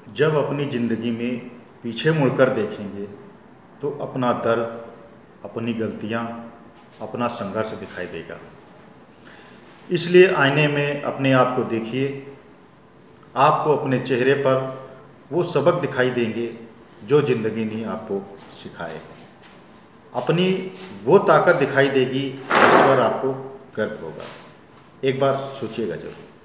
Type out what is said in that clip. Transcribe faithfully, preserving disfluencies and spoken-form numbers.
जब अपनी ज़िंदगी में पीछे मुड़कर देखेंगे तो अपना दर्द, अपनी गलतियाँ, अपना संघर्ष दिखाई देगा। इसलिए आईने में अपने आप को देखिए। आपको अपने चेहरे पर वो सबक दिखाई देंगे जो ज़िंदगी ने आपको सिखाए। अपनी वो ताकत दिखाई देगी जिस पर आपको गर्व होगा। एक बार सोचिएगा जरूर।